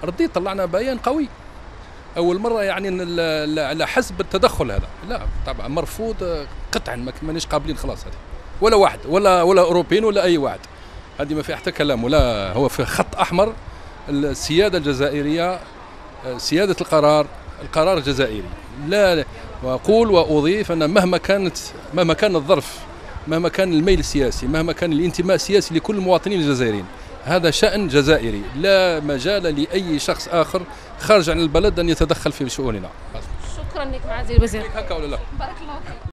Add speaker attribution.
Speaker 1: رديت طلعنا بيان قوي. اول مره يعني على حسب التدخل هذا، لا طبعا مرفوض قطعا، مانيش قابلين خلاص هذه، ولا واحد ولا اوروبيين ولا اي واحد، هذه ما في حتى كلام، ولا هو في خط احمر. السياده الجزائريه، سياده القرار الجزائري. لا، واقول واضيف ان مهما كان الظرف، مهما كان الميل السياسي، مهما كان الانتماء السياسي لكل المواطنين الجزائريين، هذا شأن جزائري، لا مجال لأي شخص آخر خارج عن البلد أن يتدخل في شؤوننا.
Speaker 2: شكرا لك معالي الوزير.
Speaker 1: هكا ولا لا؟
Speaker 2: بارك الله فيك.